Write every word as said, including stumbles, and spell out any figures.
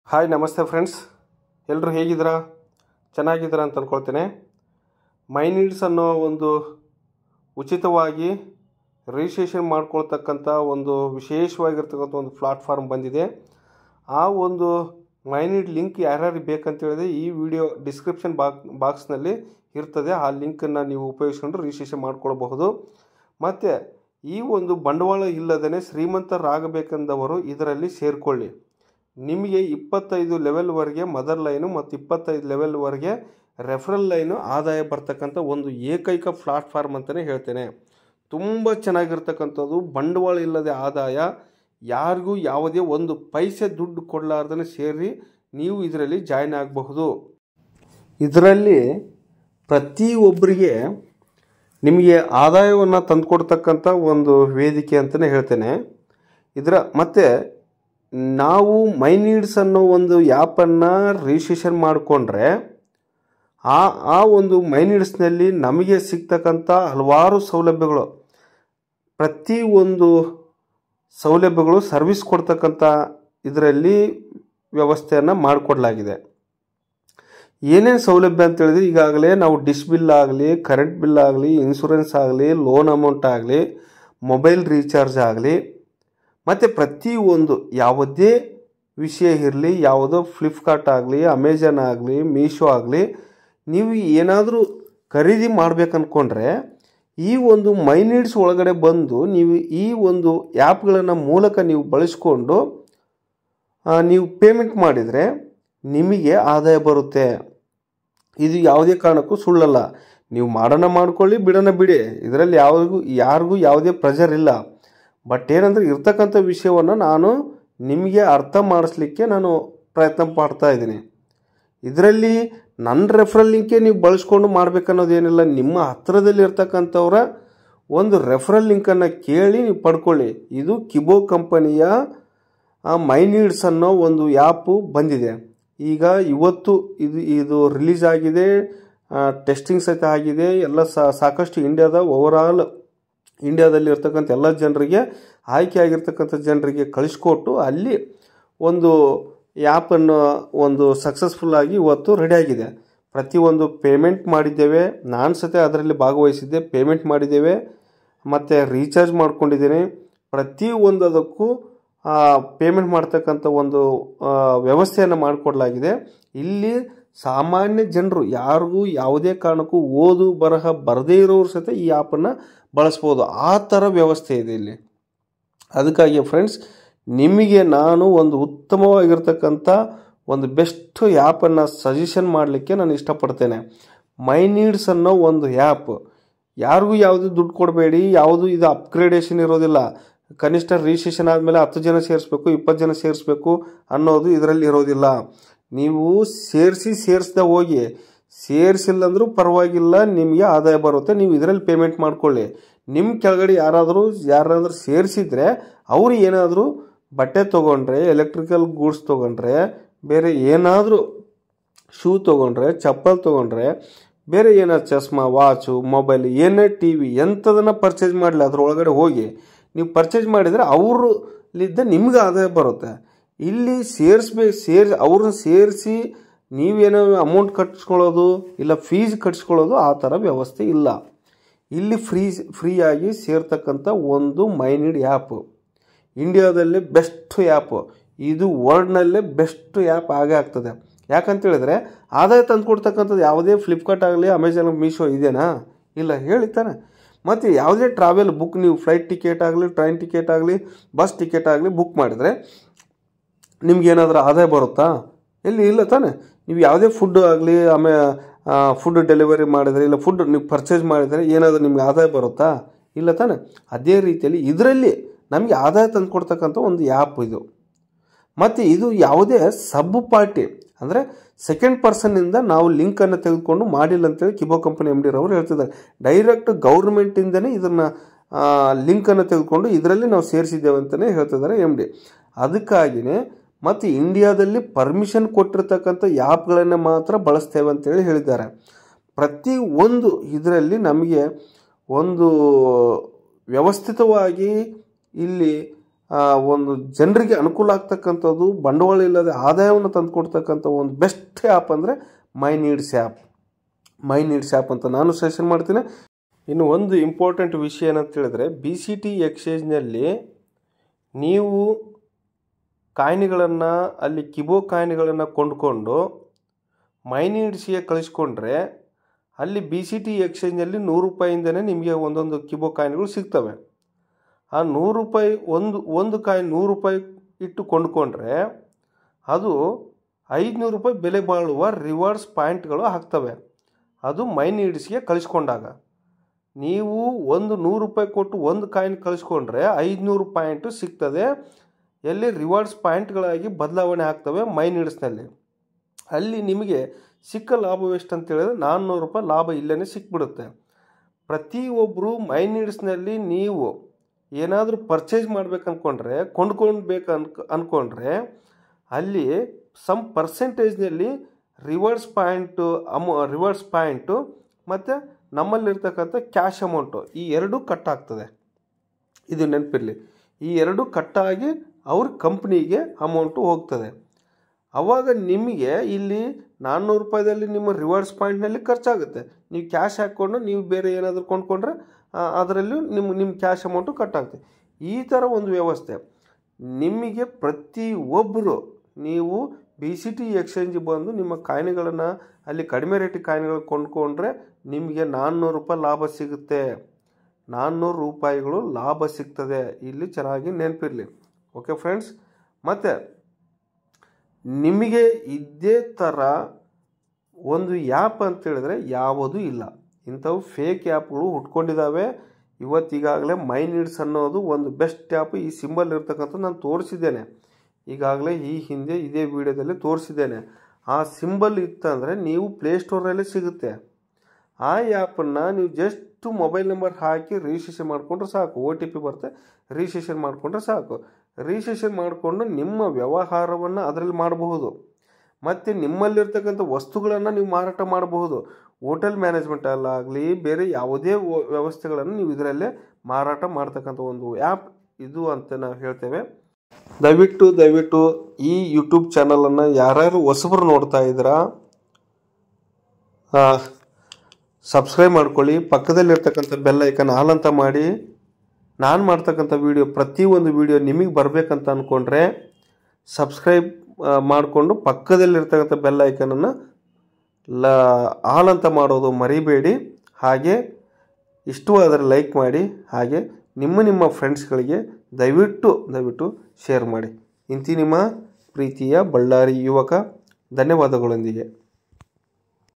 Hi ನಮಸ್ತೆ friends, ಎಲ್ಲರೂ ಹೇಗಿದ್ದೀರಾ? ಚೆನ್ನಾಗಿದ್ದೀರಾ ಅಂತ ಅಂದ್ಕೊಳ್ತೇನೆ. ಮೈ ನೀಡ್ಸ್ ಅನ್ನೋ ಒಂದು ಉಚಿತವಾಗಿ ರಿಜಿಸ್ಟ್ರೇಷನ್ ಮಾಡ್ಕೊಳ್ತಕ್ಕಂಥ ಒಂದು ವಿಶೇಷವಾಗಿರ್ತಕ್ಕಂಥ ಒಂದು ಪ್ಲಾಟ್ಫಾರ್ಮ್ ಬಂದಿದೆ. ಆ ಒಂದು ಮೈ ನೀಡ್ ಲಿಂಕ್ ಯಾರ್ಯಾರು ಬೇಕಂತೇಳಿದ್ರೆ ಈ ವಿಡಿಯೋ ಡಿಸ್ಕ್ರಿಪ್ಷನ್ ಬಾಕ್ ಬಾಕ್ಸ್ನಲ್ಲಿ ಇರ್ತದೆ. ಆ ಲಿಂಕನ್ನು ನೀವು ಉಪಯೋಗಿಸ್ಕೊಂಡು ರಿಜಿಸ್ಟ್ರೇಷನ್ ಮಾಡ್ಕೊಳ್ಬಹುದು. ಮತ್ತು ಈ ಒಂದು ಬಂಡವಾಳ ಇಲ್ಲದೇ ಶ್ರೀಮಂತರಾಗಬೇಕೆಂದವರು ಇದರಲ್ಲಿ ಸೇರಿಕೊಳ್ಳಿ. ನಿಮಗೆ ಇಪ್ಪತ್ತೈದು ಲೆವೆಲ್ವರೆಗೆ ಮದರ್ ಲೈನು ಮತ್ತು ಇಪ್ಪತ್ತೈದು ಲೆವೆಲ್ವರೆಗೆ ರೆಫರಲ್ ಲೈನು ಆದಾಯ ಬರ್ತಕ್ಕಂಥ ಒಂದು ಏಕೈಕ ಪ್ಲಾಟ್ಫಾರ್ಮ್ ಅಂತಲೇ ಹೇಳ್ತೇನೆ. ತುಂಬ ಚೆನ್ನಾಗಿರ್ತಕ್ಕಂಥದ್ದು, ಬಂಡವಾಳ ಇಲ್ಲದೆ ಆದಾಯ, ಯಾರಿಗೂ ಯಾವುದೇ ಒಂದು ಪೈಸೆ ದುಡ್ಡು ಕೊಡಲಾರ್ದೇ ಸೇರಿ ನೀವು ಇದರಲ್ಲಿ ಜಾಯ್ನ್ ಆಗಬಹುದು. ಇದರಲ್ಲಿ ಪ್ರತಿಯೊಬ್ಬರಿಗೆ ನಿಮಗೆ ಆದಾಯವನ್ನು ತಂದುಕೊಡ್ತಕ್ಕಂಥ ಒಂದು ವೇದಿಕೆ ಅಂತಲೇ ಹೇಳ್ತೇನೆ. ಇದರ ಮತ್ತು ನಾವು ಮೈ ನೀಡ್ಸ್ ಅನ್ನೋ ಒಂದು ಆ್ಯಪನ್ನು ರಿಜಿಸ್ಟ್ರೇಷನ್ ಮಾಡಿಕೊಂಡ್ರೆ ಆ ಆ ಒಂದು ಮೈ ನೀಡ್ಸ್ನಲ್ಲಿ ನಮಗೆ ಸಿಗ್ತಕ್ಕಂಥ ಹಲವಾರು ಸೌಲಭ್ಯಗಳು, ಪ್ರತಿ ಒಂದು ಸೌಲಭ್ಯಗಳು ಸರ್ವಿಸ್ ಕೊಡ್ತಕ್ಕಂಥ ಇದರಲ್ಲಿ ವ್ಯವಸ್ಥೆಯನ್ನು ಮಾಡಿಕೊಡಲಾಗಿದೆ. ಏನೇನು ಸೌಲಭ್ಯ ಅಂತೇಳಿದ್ರೆ, ಈಗಾಗಲೇ ನಾವು ಡಿಶ್ ಬಿಲ್ ಆಗಲಿ, ಕರೆಂಟ್ ಬಿಲ್ ಆಗಲಿ, ಇನ್ಶೂರೆನ್ಸ್ ಆಗಲಿ, ಲೋನ್ ಅಮೌಂಟ್ ಆಗಲಿ, ಮೊಬೈಲ್ ರೀಚಾರ್ಜ್ ಆಗಲಿ, ಮತ್ತು ಪ್ರತಿಯೊಂದು ಯಾವುದೇ ವಿಷಯ ಇರಲಿ, ಯಾವುದೋ ಫ್ಲಿಪ್ಕಾರ್ಟ್ ಆಗಲಿ, ಅಮೆಜಾನ್ ಆಗಲಿ, ಮೀಶೋ ಆಗಲಿ, ನೀವು ಏನಾದರೂ ಖರೀದಿ ಮಾಡಬೇಕಂದ್ಕೊಂಡ್ರೆ ಈ ಒಂದು ಮೈ ನೀಡ್ಸ್ ಒಳಗಡೆ ಬಂದು ನೀವು ಈ ಒಂದು ಆ್ಯಪ್ಗಳನ್ನು ಮೂಲಕ ನೀವು ಬಳಸ್ಕೊಂಡು ನೀವು ಪೇಮೆಂಟ್ ಮಾಡಿದರೆ ನಿಮಗೆ ಆದಾಯ ಬರುತ್ತೆ. ಇದು ಯಾವುದೇ ಕಾರಣಕ್ಕೂ ಸುಳ್ಳಲ್ಲ. ನೀವು ಮಾಡೋಣ ಮಾಡ್ಕೊಳ್ಳಿ, ಬಿಡೋಣ ಬಿಡಿ, ಇದರಲ್ಲಿ ಯಾರಿಗೂ ಯಾರಿಗೂ ಯಾವುದೇ ಪ್ರೆಷರ್ ಇಲ್ಲ. ಬಟ್ ಏನಂದರೆ ಇರ್ತಕ್ಕಂಥ ವಿಷಯವನ್ನು ನಾನು ನಿಮಗೆ ಅರ್ಥ ಮಾಡಿಸ್ಲಿಕ್ಕೆ ನಾನು ಪ್ರಯತ್ನ ಪಡ್ತಾ ಇದ್ದೀನಿ. ಇದರಲ್ಲಿ ನನ್ನ ರೆಫರಲ್ ಲಿಂಕೇ ನೀವು ಬಳಸ್ಕೊಂಡು ಮಾಡಬೇಕನ್ನೋದೇನಿಲ್ಲ. ನಿಮ್ಮ ಹತ್ತಿರದಲ್ಲಿ ಇರ್ತಕ್ಕಂಥವ್ರ ಒಂದು ರೆಫರಲ್ ಲಿಂಕನ್ನು ಕೇಳಿ ನೀವು ಪಡ್ಕೊಳ್ಳಿ. ಇದು ಕಿಬೋ ಕಂಪನಿಯ ಮೈ ನೀಡ್ಸ್ ಅನ್ನೋ ಒಂದು ಆ್ಯಪು ಬಂದಿದೆ. ಈಗ ಇವತ್ತು ಇದು ಇದು ರಿಲೀಸ್ ಆಗಿದೆ, ಟೆಸ್ಟಿಂಗ್ ಸಹಿತ ಆಗಿದೆ. ಎಲ್ಲ ಸಾಕಷ್ಟು ಇಂಡಿಯಾದ ಓವರಾಲ್ ಇಂಡಿಯಾದಲ್ಲಿ ಇರ್ತಕ್ಕಂಥ ಎಲ್ಲ ಜನರಿಗೆ, ಆಯ್ಕೆ ಆಗಿರ್ತಕ್ಕಂಥ ಜನರಿಗೆ ಕಳಿಸ್ಕೊಟ್ಟು ಅಲ್ಲಿ ಒಂದು ಆ್ಯಪನ್ನು ಒಂದು ಸಕ್ಸಸ್ಫುಲ್ಲಾಗಿ ಇವತ್ತು ರೆಡಿಯಾಗಿದೆ. ಪ್ರತಿಯೊಂದು ಪೇಮೆಂಟ್ ಮಾಡಿದ್ದೇವೆ, ನಾನು ಸಹಿತ ಅದರಲ್ಲಿ ಭಾಗವಹಿಸಿದ್ದೆ, ಪೇಮೆಂಟ್ ಮಾಡಿದ್ದೇವೆ ಮತ್ತು ರೀಚಾರ್ಜ್ ಮಾಡ್ಕೊಂಡಿದ್ದೇನೆ. ಪ್ರತಿಯೊಂದದಕ್ಕೂ ಪೇಮೆಂಟ್ ಮಾಡ್ತಕ್ಕಂಥ ಒಂದು ವ್ಯವಸ್ಥೆಯನ್ನು ಮಾಡಿಕೊಡಲಾಗಿದೆ. ಇಲ್ಲಿ ಸಾಮಾನ್ಯ ಜನರು ಯಾರಿಗೂ ಯಾವುದೇ ಕಾರಣಕ್ಕೂ ಓದು ಬರಹ ಬರದೇ ಇರೋರು ಸಹಿತ ಈ ಆ್ಯಪನ್ನು ಬಳಸ್ಬೋದು. ಆ ಥರ ವ್ಯವಸ್ಥೆ ಇದೆ ಇಲ್ಲಿ. ಅದಕ್ಕಾಗಿ ಫ್ರೆಂಡ್ಸ್, ನಿಮಗೆ ನಾನು ಒಂದು ಉತ್ತಮವಾಗಿರ್ತಕ್ಕಂಥ ಒಂದು ಬೆಸ್ಟ್ ಆ್ಯಪನ್ನು ಸಜೆಷನ್ ಮಾಡಲಿಕ್ಕೆ ನಾನು ಇಷ್ಟಪಡ್ತೇನೆ. ಮೈ ನೀಡ್ಸ್ ಅನ್ನೋ ಒಂದು ಆ್ಯಪ್, ಯಾರಿಗೂ ಯಾವುದೂ ದುಡ್ಡು ಕೊಡಬೇಡಿ, ಯಾವುದು ಇದು ಅಪ್ಗ್ರೇಡೇಷನ್ ಇರೋದಿಲ್ಲ. ಕನಿಷ್ಠ ರಿಜಿಸ್ಟ್ರೇಷನ್ ಆದಮೇಲೆ ಹತ್ತು ಜನ ಸೇರಿಸ್ಬೇಕು, ಇಪ್ಪತ್ತು ಜನ ಸೇರಿಸ್ಬೇಕು ಅನ್ನೋದು ಇದರಲ್ಲಿ ಇರೋದಿಲ್ಲ. ನೀವು ಸೇರಿಸಿ ಸೇರಿಸ್ದೆ ಹೋಗಿ, ಸೇರಿಸಿಲ್ಲಂದ್ರೂ ಪರವಾಗಿಲ್ಲ, ನಿಮಗೆ ಆದಾಯ ಬರುತ್ತೆ. ನೀವು ಇದರಲ್ಲಿ ಪೇಮೆಂಟ್ ಮಾಡ್ಕೊಳ್ಳಿ. ನಿಮ್ಮ ಕೆಳಗಡೆ ಯಾರಾದರೂ ಯಾರಾದರೂ ಸೇರಿಸಿದ್ರೆ ಅವರು ಏನಾದರೂ ಬಟ್ಟೆ ತೊಗೊಂಡ್ರೆ, ಎಲೆಕ್ಟ್ರಿಕಲ್ ಗೂಡ್ಸ್ ತೊಗೊಂಡ್ರೆ, ಬೇರೆ ಏನಾದರೂ ಶೂ ತೊಗೊಂಡ್ರೆ, ಚಪ್ಪಲ್ ತೊಗೊಂಡ್ರೆ, ಬೇರೆ ಏನಾದ್ರು ಚಸ್ಮಾ, ವಾಚು, ಮೊಬೈಲ್, ಏನೇ ಟಿ ವಿ ಎಂಥದನ್ನು ಪರ್ಚೇಸ್ ಮಾಡಲಿ ಅದರೊಳಗಡೆ ಹೋಗಿ ನೀವು ಪರ್ಚೇಸ್ ಮಾಡಿದರೆ ಅವರಲ್ಲಿದ್ದ ನಿಮ್ಗೆ ಆದಾಯ ಬರುತ್ತೆ. ಇಲ್ಲಿ ಸೇರಿಸ್ಬೇಕು, ಸೇರಿಸಿ ಅವ್ರನ್ನ ಸೇರಿಸಿ ನೀವೇನೋ ಅಮೌಂಟ್ ಕಟ್ಸ್ಕೊಳ್ಳೋದು ಇಲ್ಲ ಫೀಸ್ ಕಟ್ಸ್ಕೊಳ್ಳೋದು ಆ ಥರ ವ್ಯವಸ್ಥೆ ಇಲ್ಲ. ಇಲ್ಲಿ ಫ್ರೀ ಫ್ರೀಯಾಗಿ ಸೇರ್ತಕ್ಕಂಥ ಒಂದು ಮೈ ನೀಡ್ ಆ್ಯಪು, ಇಂಡಿಯಾದಲ್ಲೇ ಬೆಸ್ಟ್ ಆ್ಯಪು, ಇದು ವರ್ಲ್ಡ್ನಲ್ಲೇ ಬೆಸ್ಟ್ ಆ್ಯಪ್ ಆಗೇ ಆಗ್ತದೆ. ಯಾಕಂತೇಳಿದ್ರೆ ಆದಾಯ ತಂದು ಕೊಡ್ತಕ್ಕಂಥದ್ದು ಯಾವುದೇ ಫ್ಲಿಪ್ಕಾರ್ಟ್ ಆಗಲಿ, ಅಮೆಜಾನ್, ಮೀಶೋ ಇದೆಯಾ? ಇಲ್ಲ, ಹೇಳಿ ತಾನೆ. ಮತ್ತು ಯಾವುದೇ ಟ್ರಾವೆಲ್ ಬುಕ್, ನೀವು ಫ್ಲೈಟ್ ಟಿಕೆಟ್ ಆಗಲಿ, ಟ್ರೈನ್ ಟಿಕೆಟ್ ಆಗಲಿ, ಬಸ್ ಟಿಕೆಟ್ ಆಗಲಿ ಬುಕ್ ಮಾಡಿದರೆ ನಿಮ್ಗೇನಾದರೂ ಆದಾಯ ಬರುತ್ತಾ? ಎಲ್ಲಿ ಇಲ್ಲ ತಾನೆ. ನೀವು ಯಾವುದೇ ಫುಡ್ ಆಗಲಿ, ಆಮೇಲೆ ಫುಡ್ ಡೆಲಿವರಿ ಮಾಡಿದರೆ ಇಲ್ಲ ಫುಡ್ ನೀವು ಪರ್ಚೇಸ್ ಮಾಡಿದರೆ ಏನಾದರೂ ನಿಮ್ಗೆ ಆದಾಯ ಬರುತ್ತಾ? ಇಲ್ಲ ತಾನೆ. ಅದೇ ರೀತಿಯಲ್ಲಿ ಇದರಲ್ಲಿ ನಮಗೆ ಆದಾಯ ತಂದು ಕೊಡ್ತಕ್ಕಂಥ ಒಂದು ಆ್ಯಪ್ ಇದು. ಮತ್ತು ಇದು ಯಾವುದೇ ಸಬ್ ಪಾರ್ಟಿ ಅಂದರೆ ಸೆಕೆಂಡ್ ಪರ್ಸನ್ನಿಂದ ನಾವು ಲಿಂಕನ್ನು ತೆಗೆದುಕೊಂಡು ಮಾಡಿಲ್ಲ ಅಂತೇಳಿ ಕಿಬೋ ಕಂಪನಿ ಎಮ್ ಡಿ ರವರು ಹೇಳ್ತಿದ್ದಾರೆ. ಡೈರೆಕ್ಟ್ ಗೌರ್ಮೆಂಟಿಂದನೇ ಇದನ್ನು ಲಿಂಕನ್ನು ತೆಗೆದುಕೊಂಡು ಇದರಲ್ಲಿ ನಾವು ಸೇರಿಸಿದ್ದೇವೆ ಅಂತಲೇ ಹೇಳ್ತಿದ್ದಾರೆ ಎಮ್ ಡಿ. ಅದಕ್ಕಾಗಿಯೇ ಮತ್ತು ಇಂಡಿಯಾದಲ್ಲಿ ಪರ್ಮಿಷನ್ ಕೊಟ್ಟಿರ್ತಕ್ಕಂಥ ಆ್ಯಪ್ಗಳನ್ನು ಮಾತ್ರ ಬಳಸ್ತೇವೆ ಅಂತೇಳಿ ಹೇಳಿದ್ದಾರೆ. ಪ್ರತಿ ಒಂದು ಇದರಲ್ಲಿ ನಮಗೆ ಒಂದು ವ್ಯವಸ್ಥಿತವಾಗಿ ಇಲ್ಲಿ ಒಂದು ಜನರಿಗೆ ಅನುಕೂಲ ಆಗ್ತಕ್ಕಂಥದ್ದು, ಬಂಡವಾಳ ಇಲ್ಲದೆ ಆದಾಯವನ್ನು ತಂದುಕೊಡ್ತಕ್ಕಂಥ ಒಂದು ಬೆಸ್ಟ್ ಆ್ಯಪ್ ಅಂದರೆ my needs app. My needs app ಅಂತ ನಾನು ಸಜೆಷನ್ ಮಾಡ್ತೀನಿ. ಇನ್ನು ಒಂದು ಇಂಪಾರ್ಟೆಂಟ್ ವಿಷಯ ಏನಂತ ಹೇಳಿದ್ರೆ, ಬಿ ಸಿ ಟಿ ಎಕ್ಸ್ಚೇಂಜ್ನಲ್ಲಿ ನೀವು ಕಾಯಿನ್ಗಳನ್ನು ಅಲ್ಲಿ ಕಿಬೋ ಕಾಯಿನ್ಗಳನ್ನು ಕೊಂಡುಕೊಂಡು ಮೈ ನೀಡ್ಸ್ಗೆ ಕಳಿಸ್ಕೊಂಡ್ರೆ ಅಲ್ಲಿ ಬಿ ಸಿ ಟಿ ಎಕ್ಸ್ಚೇಂಜಲ್ಲಿ ನೂರು ರೂಪಾಯಿಂದನೇ ನಿಮಗೆ ಒಂದೊಂದು ಕಿಬೋ ಕಾಯಿನ್ಗಳು ಸಿಗ್ತವೆ. ಆ ನೂರು ರೂಪಾಯಿ ಒಂದು ಒಂದು ಕಾಯಿನ್ ನೂರು ರೂಪಾಯಿ ಇಟ್ಟು ಕೊಂಡುಕೊಂಡ್ರೆ ಅದು ಐದುನೂರು ರೂಪಾಯಿ ಬೆಲೆ ಬಾಳುವ ರಿವಾರ್ಡ್ಸ್ ಪಾಯಿಂಟ್ಗಳು ಆಗ್ತವೆ. ಅದು ಮೈ ನೀಡ್ಸ್ಗೆ ಕಳಿಸ್ಕೊಂಡಾಗ ನೀವು ಒಂದು ನೂರು ರೂಪಾಯಿ ಕೊಟ್ಟು ಒಂದು ಕಾಯಿನ್ ಕಳಿಸ್ಕೊಂಡ್ರೆ ಐದುನೂರು ಪಾಯಿಂಟು ಸಿಗ್ತದೆ. ಎಲ್ಲಿ ರಿವಾರ್ಡ್ಸ್ ಪಾಯಿಂಟ್ಗಳಾಗಿ ಬದಲಾವಣೆ ಆಗ್ತವೆ ಮೈ ನೀಡ್ಸ್ನಲ್ಲಿ. ಅಲ್ಲಿ ನಿಮಗೆ ಸಿಕ್ಕ ಲಾಭವೆಷ್ಟು ಅಂತ ಹೇಳಿದ್ರೆ ನಾನ್ನೂರು ರೂಪಾಯಿ ಲಾಭ ಇಲ್ಲೇ ಸಿಕ್ಬಿಡುತ್ತೆ. ಪ್ರತಿಯೊಬ್ಬರು ಮೈ ನೀಡ್ಸ್ನಲ್ಲಿ ನೀವು ಏನಾದರೂ ಪರ್ಚೇಸ್ ಮಾಡ್ಬೇಕು ಅಂದ್ಕೊಂಡ್ರೆ, ಕೊಂಡ್ಕೊಳ್ಬೇಕು ಅನ್ಕ ಅಂದ್ಕೊಂಡ್ರೆ ಅಲ್ಲಿ ಸಮ್ ಪರ್ಸೆಂಟೇಜ್ನಲ್ಲಿ ರಿವಾರ್ಡ್ಸ್ ಪಾಯಿಂಟು ಅಮೌ ರಿವಾರ್ಡ್ಸ್ ಪಾಯಿಂಟು ಮತ್ತು ನಮ್ಮಲ್ಲಿರ್ತಕ್ಕಂಥ ಕ್ಯಾಶ್ ಅಮೌಂಟು ಈ ಎರಡೂ ಕಟ್ ಆಗ್ತದೆ. ಇದು ನೆನಪಿರಲಿ. ಈ ಎರಡೂ ಕಟ್ಟಾಗಿ ಅವ್ರ ಕಂಪ್ನಿಗೆ ಅಮೌಂಟು ಹೋಗ್ತದೆ. ಆವಾಗ ನಿಮಗೆ ಇಲ್ಲಿ ನಾನ್ನೂರು ರೂಪಾಯಿದಲ್ಲಿ ನಿಮ್ಮ ರಿವಾರ್ಡ್ಸ್ ಪಾಯಿಂಟ್ನಲ್ಲಿ ಖರ್ಚಾಗುತ್ತೆ. ನೀವು ಕ್ಯಾಶ್ ಹಾಕ್ಕೊಂಡು ನೀವು ಬೇರೆ ಏನಾದರೂ ಕೊಂಡ್ಕೊಂಡ್ರೆ ಅದರಲ್ಲೂ ನಿಮ್ಮ ನಿಮ್ಮ ಕ್ಯಾಶ್ ಅಮೌಂಟು ಕಟ್ ಆಗ್ತದೆ. ಈ ಥರ ಒಂದು ವ್ಯವಸ್ಥೆ ನಿಮಗೆ ಪ್ರತಿಯೊಬ್ಬರು ನೀವು ಬಿ ಸಿ ಟಿ ಎಕ್ಸ್ಚೇಂಜಿಗೆ ಬಂದು ನಿಮ್ಮ ಕಾಯಿನ್ಗಳನ್ನು ಅಲ್ಲಿ ಕಡಿಮೆ ರೇಟಿಗೆ ಕಾಯಿನ್ಗಳು ಕೊಂಡ್ಕೊಂಡ್ರೆ ನಿಮಗೆ ನಾನ್ನೂರು ರೂಪಾಯಿ ಲಾಭ ಸಿಗುತ್ತೆ. ನಾನ್ನೂರು ರೂಪಾಯಿಗಳು ಲಾಭ ಸಿಗ್ತದೆ. ಇಲ್ಲಿ ಚೆನ್ನಾಗಿ ನೆನಪಿರಲಿ. Okay friends. ಮತ್ತು ನಿಮಗೆ ಇದೇ ಥರ ಒಂದು ಆ್ಯಪ್ ಅಂತೇಳಿದ್ರೆ ಯಾವುದೂ ಇಲ್ಲ. ಇಂಥವು ಫೇಕ್ ಆ್ಯಪ್ಗಳು ಹುಟ್ಕೊಂಡಿದ್ದಾವೆ. ಇವತ್ತಿಗಾಗಲೇ ಮೈ ನೀಡ್ಸ್ ಅನ್ನೋದು ಒಂದು ಬೆಸ್ಟ್ ಆ್ಯಪ್. ಈ ಸಿಂಬಲ್ ಇರ್ತಕ್ಕಂಥ ನಾನು ತೋರಿಸಿದ್ದೇನೆ ಈಗಾಗಲೇ, ಈ ಹಿಂದೆ ಇದೇ ವಿಡಿಯೋದಲ್ಲಿ ತೋರಿಸಿದ್ದೇನೆ. ಆ ಸಿಂಬಲ್ ಇತ್ತಂದರೆ ನೀವು ಪ್ಲೇಸ್ಟೋರಲ್ಲೇ ಸಿಗುತ್ತೆ. ಆ ಆ್ಯಪನ್ನು ನೀವು ಜಸ್ಟ್ ಮೊಬೈಲ್ ನಂಬರ್ ಹಾಕಿ ರಿಜಿಸ್ಟ್ರೇಷನ್ ಮಾಡಿಕೊಂಡ್ರೆ ಸಾಕು. ಒ ಟಿ ಪಿ ಬರುತ್ತೆ, ರಿಜಿಸ್ಟ್ರೇಷನ್ ಮಾಡಿಕೊಂಡ್ರೆ ಸಾಕು. ರಿಜಿಸ್ಟ್ರೇಷನ್ ಮಾಡಿಕೊಂಡು ನಿಮ್ಮ ವ್ಯವಹಾರವನ್ನು ಅದರಲ್ಲಿ ಮಾಡಬಹುದು. ಮತ್ತು ನಿಮ್ಮಲ್ಲಿರ್ತಕ್ಕಂಥ ವಸ್ತುಗಳನ್ನು ನೀವು ಮಾರಾಟ ಮಾಡಬಹುದು. ಹೋಟೆಲ್ ಮ್ಯಾನೇಜ್ಮೆಂಟಲ್ಲಾಗಲಿ ಬೇರೆ ಯಾವುದೇ ವ್ಯವಸ್ಥೆಗಳನ್ನು ನೀವು ಇದರಲ್ಲೇ ಮಾರಾಟ ಮಾಡ್ತಕ್ಕಂಥ ಒಂದು ಆ್ಯಪ್ ಇದು ಅಂತ ನಾವು ಹೇಳ್ತೇವೆ. ದಯವಿಟ್ಟು ದಯವಿಟ್ಟು ಈ ಯೂಟ್ಯೂಬ್ ಚಾನಲನ್ನು ಯಾರ್ಯಾರು ಹೊಸಬರು ನೋಡ್ತಾ ಇದ್ದೀರಾ ಸಬ್ಸ್ಕ್ರೈಬ್ ಮಾಡ್ಕೊಳ್ಳಿ. ಪಕ್ಕದಲ್ಲಿರ್ತಕ್ಕಂಥ ಬೆಲ್ ಐಕನ್ ಆಲ್ ಅಂತ ಮಾಡಿ. ನಾನು ಮಾಡ್ತಕ್ಕಂಥ ವಿಡಿಯೋ ಪ್ರತಿಯೊಂದು ವಿಡಿಯೋ ನಿಮಗೆ ಬರಬೇಕಂತ ಅಂದ್ಕೊಂಡ್ರೆ ಸಬ್ಸ್ಕ್ರೈಬ್ ಮಾಡಿಕೊಂಡು ಪಕ್ಕದಲ್ಲಿರ್ತಕ್ಕಂಥ ಬೆಲ್ ಐಕನನ್ನು ಲ ಆಲ್ ಅಂತ ಮಾಡೋದು ಮರಿಬೇಡಿ. ಹಾಗೆ ಇಷ್ಟವಾದರೆ ಲೈಕ್ ಮಾಡಿ. ಹಾಗೆ ನಿಮ್ಮ ನಿಮ್ಮ ಫ್ರೆಂಡ್ಸ್ಗಳಿಗೆ ದಯವಿಟ್ಟು ದಯವಿಟ್ಟು ಶೇರ್ ಮಾಡಿ. ಇಂತಿ ನಿಮ್ಮ ಪ್ರೀತಿಯ ಬಳ್ಳಾರಿ ಯುವಕ. ಧನ್ಯವಾದಗಳೊಂದಿಗೆ.